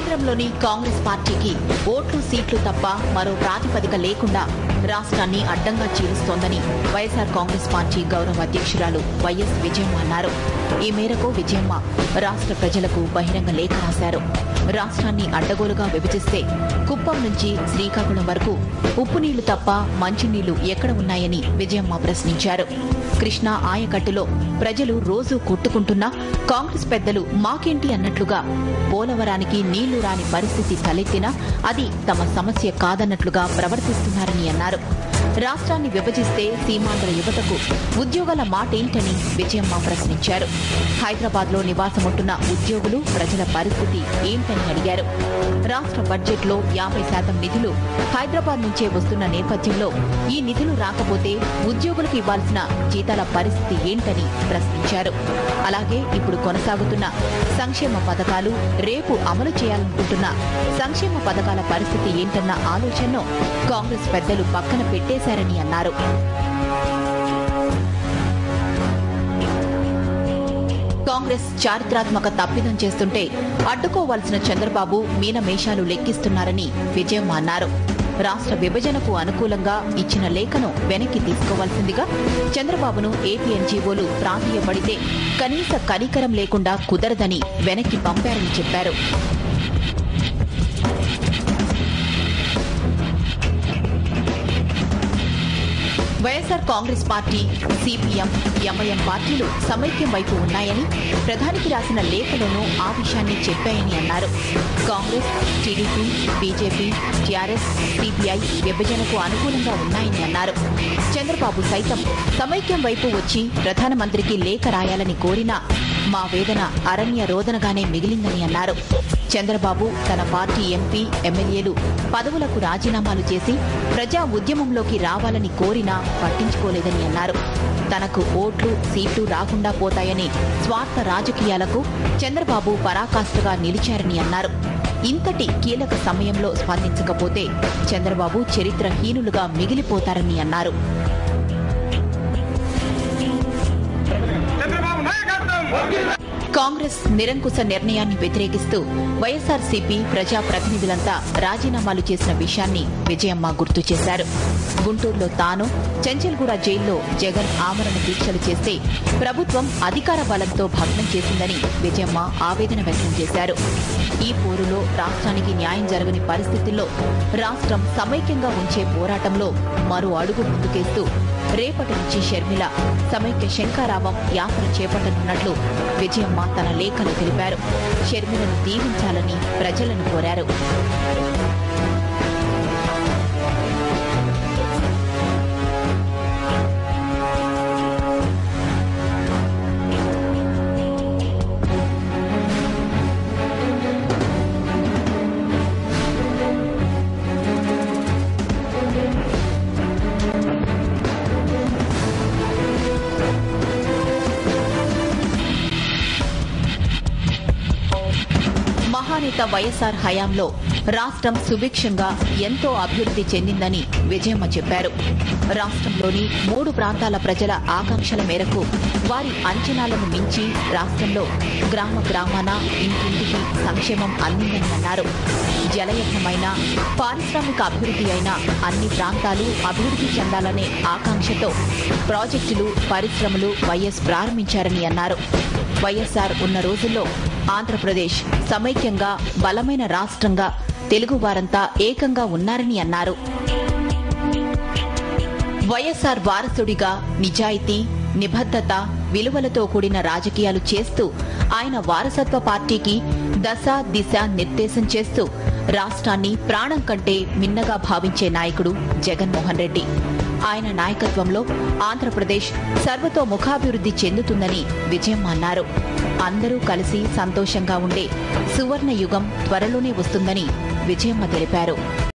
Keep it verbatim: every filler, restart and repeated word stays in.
కేంద్రంలోని కాంగ్రెస్ పార్టీకి ఓట్లు సీట్లు తప్ప మరో ప్రాతిపదిక లేకుండా రాష్ట్రాన్ని అడ్డంగా చీలుస్తోందని వైఎస్ఆర్ కాంగ్రెస్ పార్టీ గౌరవ అధ్యక్షురాలు వైఎస్ విజయమ్మ అన్నారు. ఈ మేరకు విజయమ్మ రాష్ట్ర ప్రజలకు బహిరంగ లేఖ రాశారు. రాష్ట్రాన్ని అడ్డగోలుగా విభజిస్తే కుప్పం నుంచి శ్రీకాకుళం వరకు ఉప్పు నీళ్లు తప్ప మంచినీళ్లు ఎక్కడ ఉన్నాయని విజయమ్మ ప్రశ్నించారు. కృష్ణా ఆయకట్టులో ప్రజలు రోజూ కొట్టుకుంటున్నా కాంగ్రెస్ పెద్దలు మాకేంటి అన్నట్లుగా, పోలవరానికి నీళ్లు రాని పరిస్థితి తలెత్తినా అది తమ సమస్య కాదన్నట్లుగా ప్రవర్తిస్తున్నారని అన్నారు. రాష్ట్రాన్ని విభజిస్తే సీమాంధ్ర యువతకు ఉద్యోగాల మాటేంటని విజయమ్మ ప్రశ్నించారు. హైదరాబాద్ లో నివాసముంటున్న ఉద్యోగులు ప్రజల పరిస్థితి ఏంటని అడిగారు. రాష్ట్ర బడ్జెట్ లో యాభై శాతం నిధులు హైదరాబాద్ నుంచే వస్తున్న నేపథ్యంలో ఈ నిధులు రాకపోతే ఉద్యోగులకు ఇవ్వాల్సిన జీతాల పరిస్థితి ఏంటని ప్రశ్నించారు. అలాగే ఇప్పుడు కొనసాగుతున్న సంక్షేమ పథకాలు, రేపు అమలు చేయాలనుకుంటున్న సంక్షేమ పథకాల పరిస్థితి ఏంటన్న ఆలోచనను కాంగ్రెస్ పెద్దలు పక్కన పెట్టేశారని అన్నారు. కాంగ్రెస్ చారిత్రాత్మక తప్పిదం చేస్తుంటే అడ్డుకోవాల్సిన చంద్రబాబు మీనమేషాలు లెక్కిస్తున్నారని విజయమ్మ అన్నారు. రాష్ట్ర విభజనకు అనుకూలంగా ఇచ్చిన లేఖను వెనక్కి తీసుకోవాల్సిందిగా చంద్రబాబును ఏపీ ఎన్జీఓలు ప్రాధేయపడితే కనీస కనికరం లేకుండా కుదరదని వెనక్కి పంపారని చెప్పారు. YSR Congress party, CPM, MIM పార్టీలు సమైక్యం వైపు ఉన్నాయని ప్రధానికి రాసిన లేఖలోనూ ఆ విషయాన్ని చెప్పాయని అన్నారు. Congress, TDP, BJP, TRS, CPI విభజనకు అనుకూలంగా ఉన్నాయని అన్నారు. చంద్రబాబు సైతం సమైక్యం వైపు వచ్చి ప్రధానమంత్రికి లేఖ రాయాలని కోరినా మా వేదన అరణ్య రోదనగానే మిగిలిందని అన్నారు. చంద్రబాబు తన పార్టీ ఎంపీ, ఎమ్మెల్యేలు పదవులకు రాజీనామాలు చేసి ప్రజా ఉద్యమంలోకి రావాలని కోరినా పట్టించుకోలేదని అన్నారు. తనకు ఓట్లు, సీట్లు రాకుండా పోతాయని స్వార్థ రాజకీయాలకు చంద్రబాబు పరాకాష్ఠగా నిలిచారని అన్నారు. ఇంతటి కీలక సమయంలో స్పందించకపోతే చంద్రబాబు చరిత్రహీనులుగా మిగిలిపోతారని అన్నారు. కాంగ్రెస్ నిరంకుశ నిర్ణయాన్ని వ్యతిరేకిస్తూ వైఎస్ఆర్సీపీ ప్రజాప్రతినిధులంతా రాజీనామాలు చేసిన విషయాన్ని విజయమ్మ గుర్తు చేశారు. గుంటూరులో తాను, చెంచల్గూడ జైల్లో జగన్ ఆమరణ దీక్షలు చేస్తే ప్రభుత్వం అధికార బలంతో భగ్నం చేసిందని విజయమ్మ ఆవేదన వ్యక్తం చేశారు. ఈ పోరులో రాష్ట్రానికి న్యాయం జరగని పరిస్థితుల్లో రాష్ట్రం సమైక్యంగా ఉంచే పోరాటంలో మరో అడుగు ముందుకేస్తూ రేపటి నుంచి షర్మిల సమైక్య శంఖారావం యాత్ర చేపట్టనున్నట్లు విజయమ్మ తన లేఖలో తెలిపారు. షర్మిలను దీవించాలని ప్రజలను కోరారు. మహానేత వైఎస్ఆర్ హయాంలో రాష్ట్రం సుభిక్షంగా ఎంతో అభివృద్ది చెందిందని విజయమ్మ చెప్పారు. రాష్ట్రంలోని మూడు ప్రాంతాల ప్రజల ఆకాంక్షల మేరకు వారి అంచనాలను మించి రాష్ట్రంలో గ్రామ గ్రామాన ఇంటింటికి సంక్షేమం అందిందని అన్నారు. జలయజ్ఞమైన, పారిశ్రామిక అభివృద్ది అయిన అన్ని ప్రాంతాలు అభివృద్ది చెందాలనే ఆకాంక్షతో ప్రాజెక్టులు, పరిశ్రమలు వైఎస్ ప్రారంభించారని అన్నారు. వైఎస్ఆర్ ఉన్న రోజుల్లో ఆంధ్రప్రదేశ్ సమైక్యంగా బలమైన రాష్ట్రంగా తెలుగు వారంతా ఏకంగా ఉన్నారని అన్నారు. వైఎస్ఆర్ వారసుడిగా నిజాయితీ, నిబద్ధత, విలువలతో కూడిన రాజకీయాలు చేస్తూ ఆయన వారసత్వ పార్టీకి దశ, దిశ నిర్దేశం చేస్తూ రాష్ట్రాన్ని ప్రాణం కంటే మిన్నగా భావించే నాయకుడు జగన్మోహన్ రెడ్డి. ఆయన నాయకత్వంలో ఆంధ్రప్రదేశ్ సర్వతోముఖాభివృద్ది చెందుతుందని విజయమ్మ అన్నారు. అందరూ కలిసి సంతోషంగా ఉండే సువర్ణ యుగం త్వరలోనే వస్తుందని విజయమ్మ తెలిపారు.